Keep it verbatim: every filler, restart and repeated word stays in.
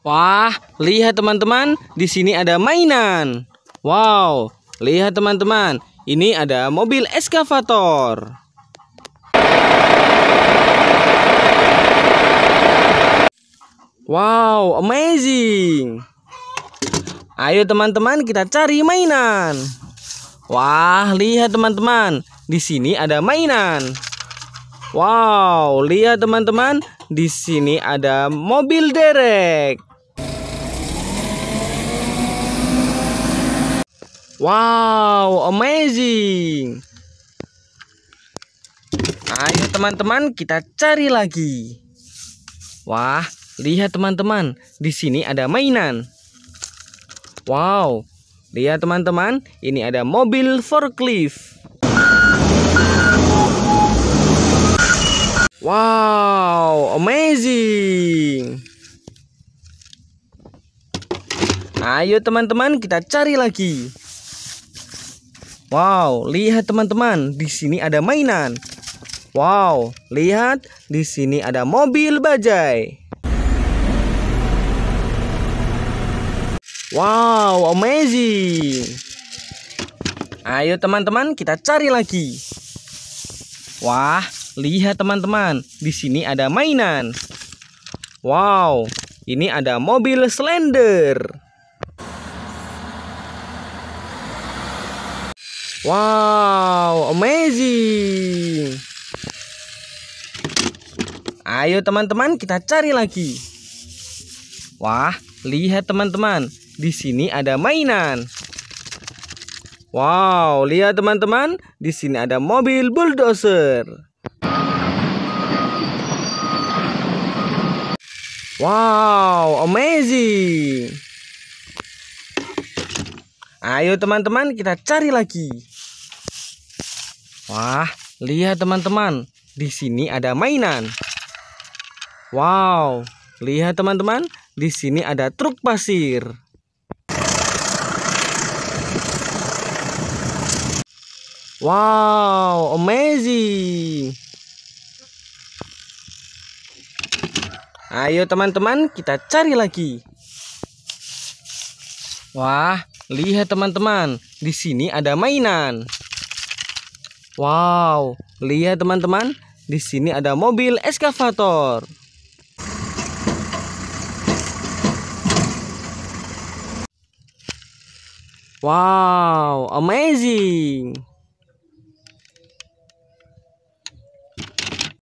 Wah, lihat teman-teman, di sini ada mainan. Wow, lihat teman-teman, ini ada mobil eskavator. Wow, amazing. Ayo teman-teman, kita cari mainan. Wah, lihat teman-teman, di sini ada mainan. Wow, lihat teman-teman, di sini ada mobil derek. Wow, amazing. Ayo teman-teman, kita cari lagi. Wah, lihat teman-teman, di sini ada mainan. Wow, lihat teman-teman, ini ada mobil forklift. Wow, amazing. Ayo teman-teman, kita cari lagi. Wow, lihat teman-teman, di sini ada mainan. Wow, lihat di sini ada mobil bajai. Wow, amazing. Ayo teman-teman, kita cari lagi. Wah, lihat teman-teman, di sini ada mainan. Wow, ini ada mobil Slender. Wow, amazing. Ayo teman-teman, kita cari lagi. Wah, lihat teman-teman, di sini ada mainan. Wow, lihat teman-teman, di sini ada mobil bulldozer. Wow, amazing. Ayo teman-teman, kita cari lagi. Wah, lihat teman-teman, di sini ada mainan. Wow, lihat teman-teman, di sini ada truk pasir. Wow, amazing. Ayo teman-teman, kita cari lagi. Wah, lihat teman-teman, di sini ada mainan. Wow, lihat teman-teman, di sini ada mobil eskavator. Wow, amazing.